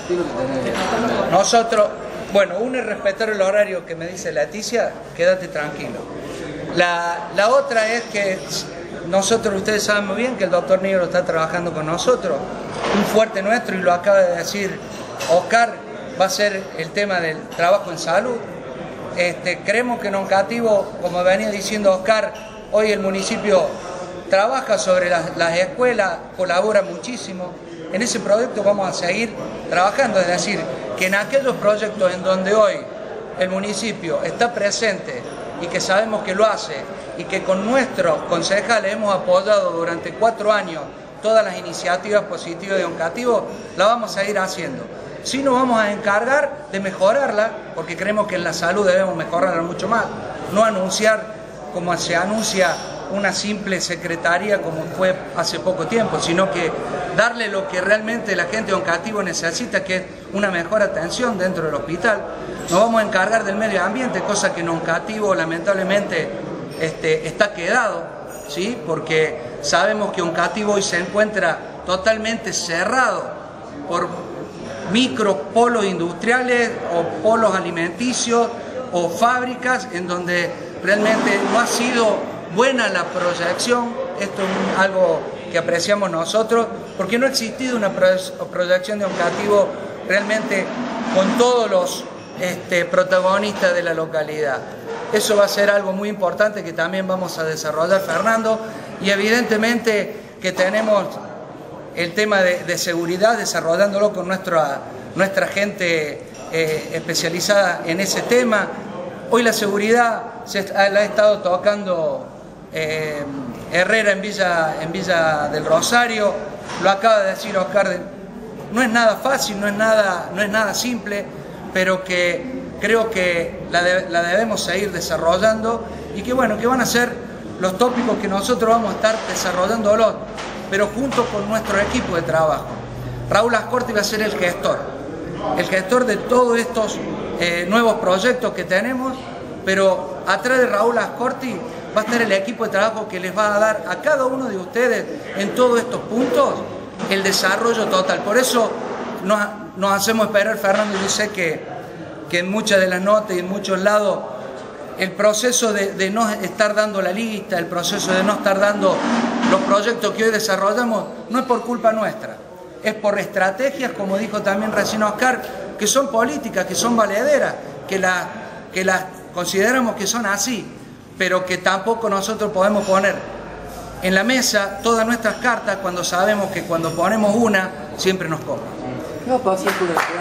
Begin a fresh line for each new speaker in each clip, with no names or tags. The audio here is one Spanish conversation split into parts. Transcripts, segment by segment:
¿Qué es lo que tenés?
Nosotros, bueno, uno es respetar el horario que me dice Leticia, quédate tranquilo. La otra es que nosotros, ustedes saben muy bien que el doctor Negro está trabajando con nosotros, un fuerte nuestro, y lo acaba de decir Oscar, va a ser el tema del trabajo en salud. Creemos que en Oncativo, como venía diciendo Oscar, hoy el municipio trabaja sobre las escuelas, colabora muchísimo. En ese proyecto vamos a seguir trabajando, es decir, que en aquellos proyectos en donde hoy el municipio está presente y que sabemos que lo hace y que con nuestros concejales hemos apoyado durante 4 años todas las iniciativas positivas de Oncativo, la vamos a ir haciendo. Sí nos vamos a encargar de mejorarla, porque creemos que en la salud debemos mejorarla mucho más, no anunciar como se anuncia una simple secretaría como fue hace poco tiempo, sino que darle lo que realmente la gente de Oncativo necesita, que es una mejor atención dentro del hospital. Nos vamos a encargar del medio ambiente, cosa que en Oncativo lamentablemente está quedado, ¿sí? Porque sabemos que Oncativo hoy se encuentra totalmente cerrado por micropolos industriales o polos alimenticios o fábricas en donde realmente no ha sido buena la proyección. Esto es algo que apreciamos nosotros, porque no ha existido una proyección de Oncativo realmente con todos los protagonistas de la localidad. Eso va a ser algo muy importante que también vamos a desarrollar, Fernando, y evidentemente que tenemos el tema de seguridad desarrollándolo con nuestra gente especializada en ese tema. Hoy la seguridad la ha estado tocando Herrera en Villa del Rosario, lo acaba de decir Oscar, no es nada fácil, no es nada simple, pero que creo que la debemos seguir desarrollando y que bueno, que van a ser los tópicos que nosotros vamos a estar desarrollándolos, pero junto con nuestro equipo de trabajo. Raúl Ascorti va a ser el gestor de todos estos nuevos proyectos que tenemos, pero atrás de Raúl Ascorti va a estar el equipo de trabajo que les va a dar a cada uno de ustedes en todos estos puntos el desarrollo total. Por eso nos hacemos esperar, Fernando. Yo sé que en muchas de las notas y en muchos lados el proceso de no estar dando la lista, el proceso de no estar dando los proyectos que hoy desarrollamos, no es por culpa nuestra, es por estrategias, como dijo también recién Oscar, que son políticas, que son valederas, que las consideramos que son así, pero que tampoco nosotros podemos poner en la mesa todas nuestras cartas cuando sabemos que cuando ponemos una, siempre nos cobran.
¿Qué va a pasar con el plan?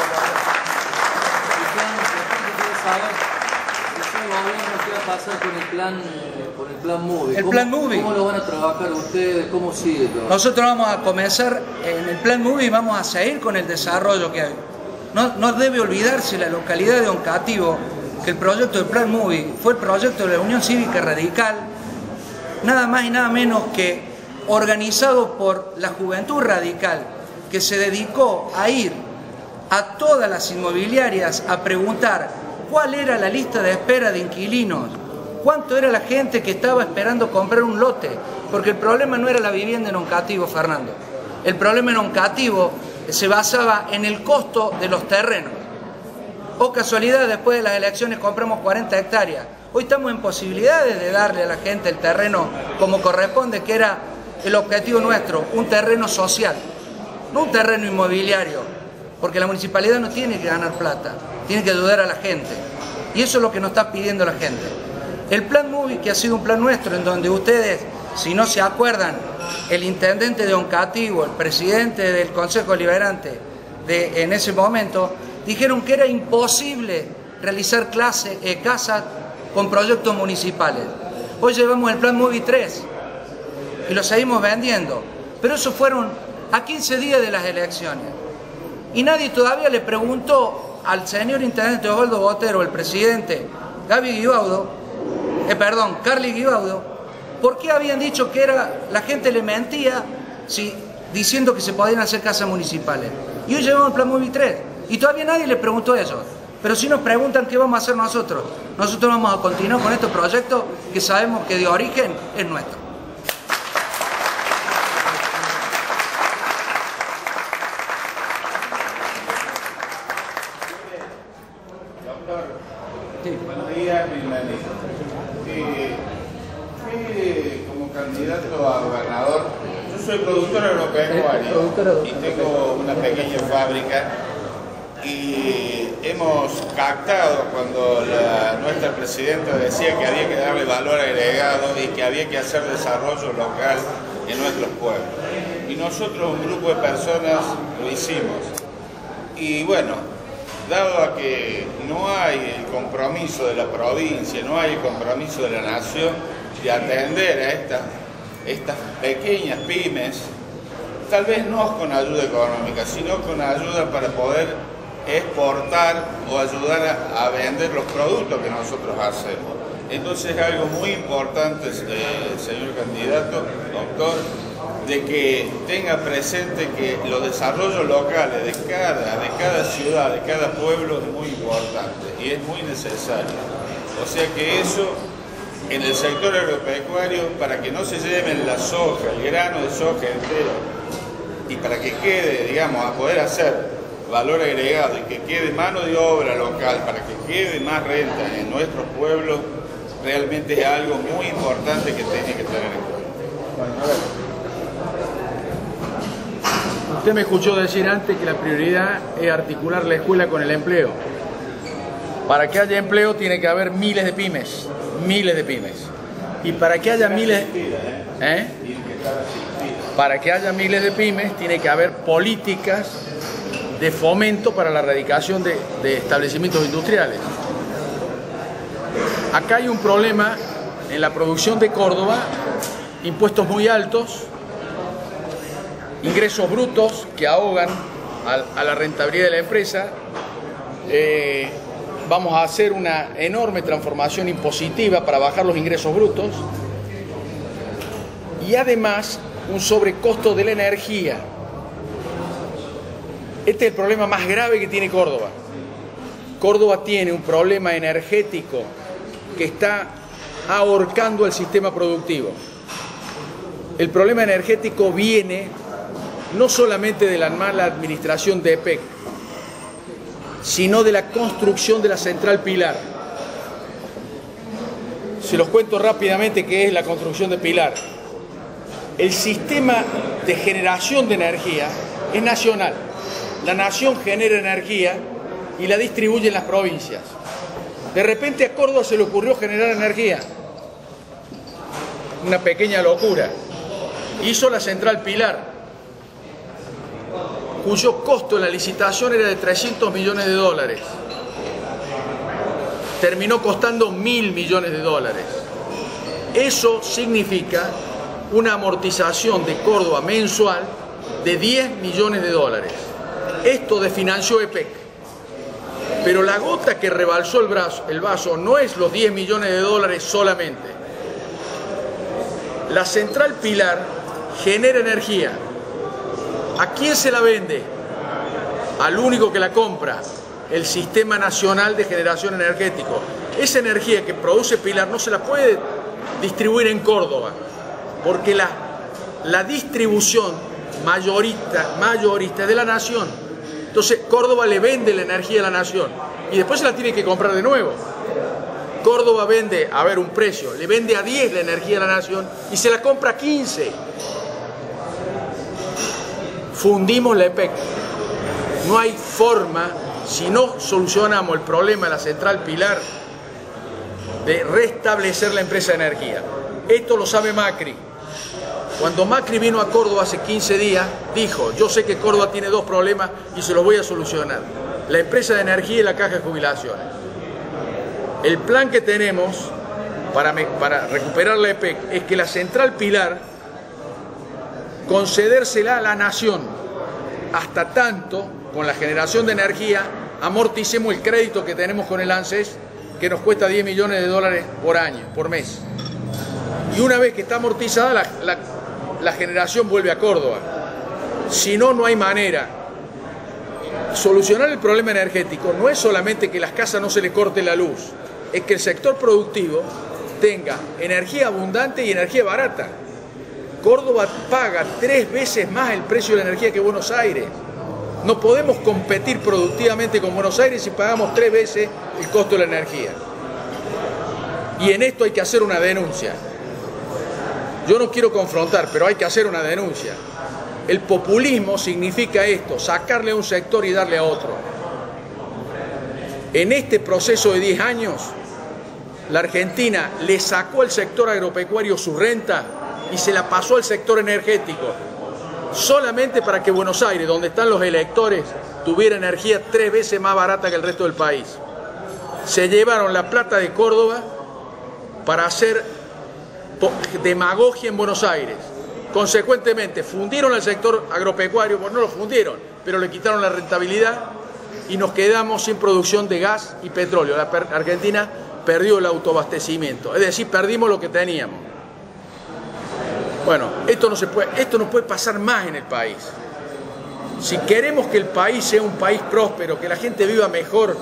¿Qué va a pasar con el plan MUVI?
El plan MUVI.
¿Cómo lo van a trabajar ustedes? ¿Cómo sigue todo?
Nosotros vamos a comenzar en el plan MUVI y vamos a seguir con el desarrollo que hay. No debe olvidarse la localidad de Oncativo que el proyecto del plan MUVI fue el proyecto de la Unión Cívica Radical, nada más y nada menos que organizado por la Juventud Radical, que se dedicó a ir a todas las inmobiliarias a preguntar cuál era la lista de espera de inquilinos, cuánto era la gente que estaba esperando comprar un lote, porque el problema no era la vivienda en Oncativo, Fernando. El problema en Oncativo se basaba en el costo de los terrenos. O casualidad, después de las elecciones compramos 40 hectáreas. Hoy estamos en posibilidades de darle a la gente el terreno como corresponde, que era el objetivo nuestro, un terreno social, no un terreno inmobiliario, porque la municipalidad no tiene que ganar plata, tiene que ayudar a la gente. Y eso es lo que nos está pidiendo la gente. El plan MUVI, que ha sido un plan nuestro, en donde ustedes, si no se acuerdan, el intendente de Oncativo, el presidente del Consejo Deliberante en ese momento, dijeron que era imposible realizar casas con proyectos municipales. Hoy llevamos el plan MUVI 3 y lo seguimos vendiendo, pero eso fueron a 15 días de las elecciones. Y nadie todavía le preguntó al señor intendente Osvaldo Botero, el presidente Carly Guibaudo, por qué habían dicho que la gente le mentía diciendo que se podían hacer casas municipales. Y hoy llevamos el plan MUVI 3 y todavía nadie le preguntó eso. Pero si nos preguntan qué vamos a hacer nosotros vamos a continuar con estos proyectos que sabemos que de origen es nuestro.
Sí.
Buenos días, bienvenido. Como candidato a gobernador, yo soy productor agropecuario y tengo una pequeña fábrica y hemos captado cuando nuestra presidenta decía que había que darle valor agregado y que había que hacer desarrollo local en nuestros pueblos. Y nosotros, un grupo de personas, lo hicimos. Y bueno, dado a que no hay el compromiso de la provincia, no hay el compromiso de la nación de atender a estas pequeñas pymes, tal vez no con ayuda económica, sino con ayuda para poder exportar o ayudar a vender los productos que nosotros hacemos. Entonces es algo muy importante, señor candidato, doctor, de que tenga presente que los desarrollos locales de cada ciudad, de cada pueblo es muy importante y es muy necesario. O sea que eso en el sector agropecuario, para que no se lleven la soja, el grano de soja entero, y para que quede, digamos, a poder hacer valor agregado y que quede mano de obra local, para que quede más renta en nuestros pueblos, realmente es algo muy importante que tiene que tener en cuenta.
Bueno, a ver. Usted me escuchó decir antes que la prioridad es articular la escuela con el empleo. Para que haya empleo tiene que haber miles de pymes. Y para que haya para que haya miles de pymes tiene que haber políticas de fomento para la erradicación de establecimientos industriales. Acá hay un problema en la producción de Córdoba, impuestos muy altos, ingresos brutos que ahogan a la rentabilidad de la empresa. Vamos a hacer una enorme transformación impositiva para bajar los ingresos brutos y además un sobrecosto de la energía. Este es el problema más grave que tiene Córdoba. Córdoba tiene un problema energético que está ahorcando el sistema productivo. El problema energético viene no solamente de la mala administración de EPEC, sino de la construcción de la central Pilar. Se los cuento rápidamente qué es la construcción de Pilar. El sistema de generación de energía es nacional. La nación genera energía y la distribuye en las provincias. De repente a Córdoba se le ocurrió generar energía. Una pequeña locura. Hizo la central Pilar, cuyo costo en la licitación era de 300 millones de dólares. Terminó costando 1.000 millones de dólares. Eso significa una amortización de Córdoba mensual de 10 millones de dólares. Esto desfinanció EPEC. Pero la gota que rebalsó el vaso no es los 10 millones de dólares solamente. La central Pilar genera energía. ¿A quién se la vende? Al único que la compra, el Sistema Nacional de Generación Energético. Esa energía que produce Pilar no se la puede distribuir en Córdoba, porque la distribución mayorista es de la nación. Entonces Córdoba le vende la energía a la nación y después se la tiene que comprar de nuevo. Córdoba vende, a ver, un precio, le vende a 10 la energía a la nación y se la compra a 15. Fundimos la EPEC. No hay forma, si no solucionamos el problema de la central Pilar, de restablecer la empresa de energía. Esto lo sabe Macri. Cuando Macri vino a Córdoba hace 15 días, dijo: yo sé que Córdoba tiene dos problemas y se los voy a solucionar: la empresa de energía y la caja de jubilaciones. El plan que tenemos para recuperar la EPEC es que la central Pilar concedérsela a la nación hasta tanto, con la generación de energía, amorticemos el crédito que tenemos con el ANSES, que nos cuesta 10 millones de dólares por año, por mes. Y una vez que está amortizada, la generación vuelve a Córdoba. Si no, no hay manera. Solucionar el problema energético no es solamente que las casas no se le corte la luz, es que el sector productivo tenga energía abundante y energía barata. Córdoba paga 3 veces más el precio de la energía que Buenos Aires. No podemos competir productivamente con Buenos Aires si pagamos 3 veces el costo de la energía. Y en esto hay que hacer una denuncia. Yo no quiero confrontar, pero hay que hacer una denuncia. El populismo significa esto, sacarle a un sector y darle a otro. En este proceso de 10 años, la Argentina le sacó al sector agropecuario su renta y se la pasó al sector energético, solamente para que Buenos Aires, donde están los electores, tuviera energía 3 veces más barata que el resto del país. Se llevaron la plata de Córdoba para hacer demagogia en Buenos Aires. Consecuentemente, fundieron al sector agropecuario, pues no lo fundieron, pero le quitaron la rentabilidad y nos quedamos sin producción de gas y petróleo. La Argentina perdió el autoabastecimiento, es decir, perdimos lo que teníamos. Bueno, esto no puede pasar más en el país. Si queremos que el país sea un país próspero, que la gente viva mejor,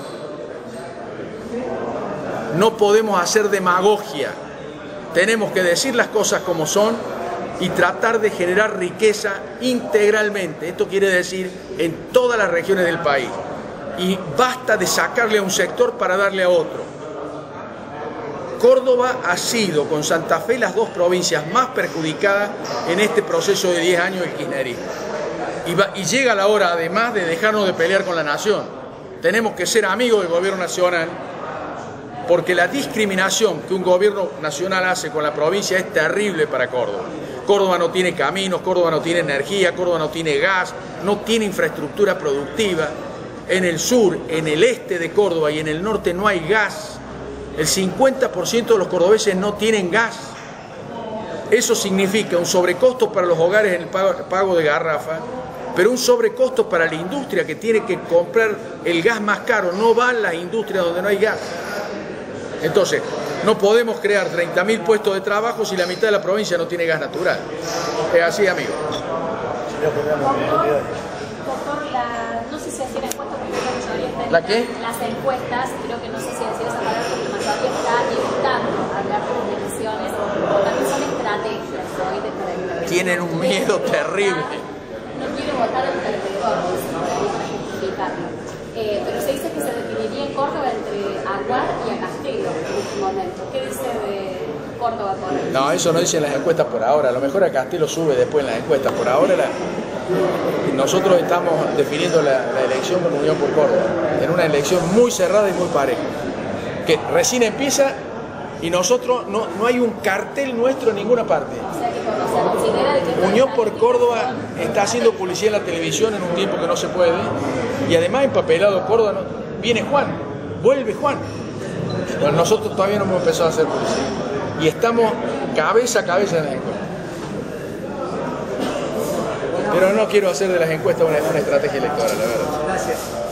no podemos hacer demagogia. Tenemos que decir las cosas como son y tratar de generar riqueza integralmente. Esto quiere decir en todas las regiones del país. Y basta de sacarle a un sector para darle a otro. Córdoba ha sido, con Santa Fe, las 2 provincias más perjudicadas en este proceso de 10 años del kirchnerismo. Y llega la hora, además, de dejarnos de pelear con la nación. Tenemos que ser amigos del gobierno nacional, porque la discriminación que un gobierno nacional hace con la provincia es terrible para Córdoba. Córdoba no tiene caminos, Córdoba no tiene energía, Córdoba no tiene gas, no tiene infraestructura productiva. En el sur, en el este de Córdoba y en el norte no hay gas. El 50% de los cordobeses no tienen gas. Eso significa un sobrecosto para los hogares en el pago de garrafa, pero un sobrecosto para la industria que tiene que comprar el gas más caro. No van las industrias donde no hay gas. Entonces, no podemos crear 30.000 puestos de trabajo si la mitad de la provincia no tiene gas natural. Es así, amigo.
Doctor, no sé si hacían encuestas, porque la mayoría está
¿La qué?
Las encuestas, creo que no sé si decir esa palabra, porque la mayoría está evitando hablar de elecciones, también son estrategias hoy de para
Tienen un miedo terrible.
No quiere votar el perdedor, para justificarlo. Pero se dice que se definiría en Córdoba entre Aguar y a Castello en este momento. ¿Qué dice de Córdoba por ahí?
No, eso no dicen las encuestas por ahora. A lo mejor a Castello sube después en las encuestas. Por ahora nosotros estamos definiendo la elección con Unión por Córdoba, en una elección muy cerrada y muy pareja, que recién empieza y nosotros no hay un cartel nuestro en ninguna parte.
O sea, que se considera de que
Unión por Córdoba está haciendo publicidad en la televisión en un tiempo que no se puede, y además empapelado Córdoba, viene Juan, vuelve Juan. Bueno, nosotros todavía no hemos empezado a hacer publicidad y estamos cabeza a cabeza en la encuesta. Pero no quiero hacer de las encuestas una estrategia electoral, la verdad.
Gracias.